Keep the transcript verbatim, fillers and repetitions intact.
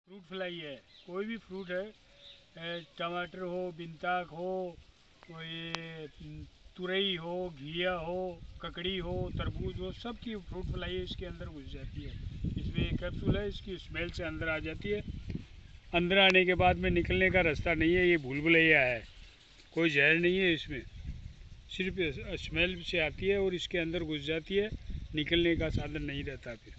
Fruit fly है, कोई भी फ्रूट है, टमाटर हो, बिनताक हो, ये तुरई हो, घिया हो, ककड़ी हो, तरबूज हो, सब की फ्रूट फ्लाई इसके अंदर घुस जाती है। इसमें एक कैप्सूल है, इसकी स्मेल से अंदर आ जाती है। अंदर आने के बाद में निकलने का रास्ता नहीं है, ये भूल भुलैया है, कोई जहर नहीं है इसमें, सिर्फ स्मेल से आती है और इसके अंदर घुस जाती है, निकलने का साधन नहीं रहता फिर।